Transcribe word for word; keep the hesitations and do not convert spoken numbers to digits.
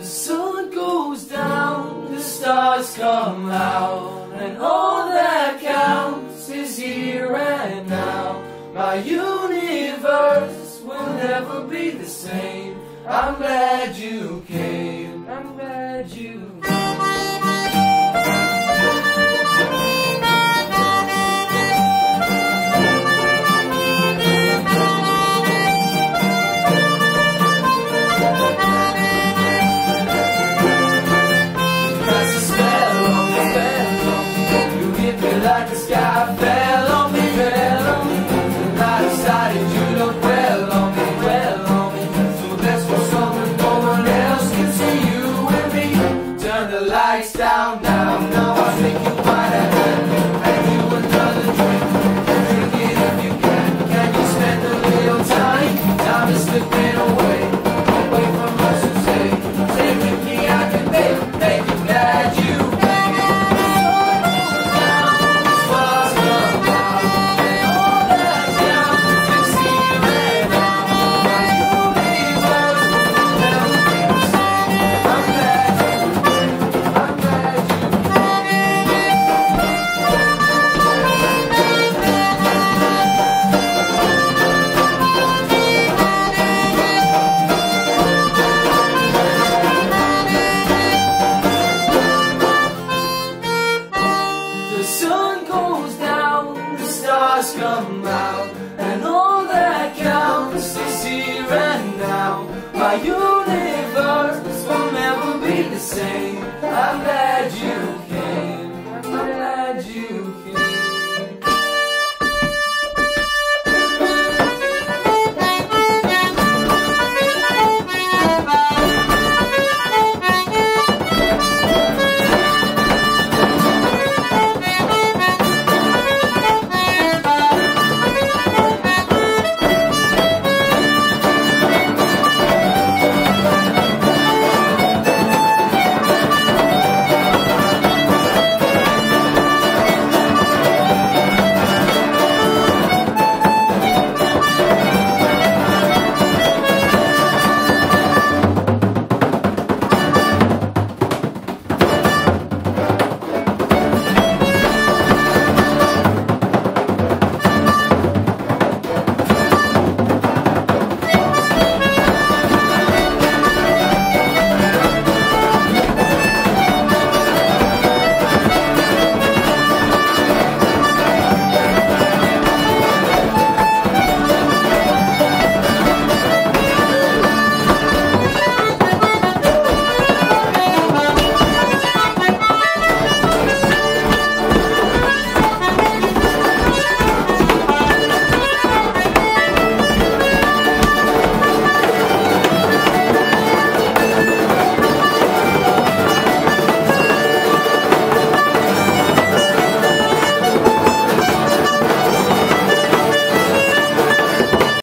sun goes down, the stars come out, and all that counts is here and now. My universe will never be the same. I'm glad you came. I'm glad you came. Like the sky fell on me, fell on me, and I decided you look well on me, well on me. So let's go somewhere no one else can see you and me. Turn the lights down now, now I think you might have had and you another drink. Drink it if you can. Can you spend a little time? Time is slipping away, away from us to say, say with me I can make, make you glad you. Come out, and all that counts is here and now. My universe will never be the same. I'm glad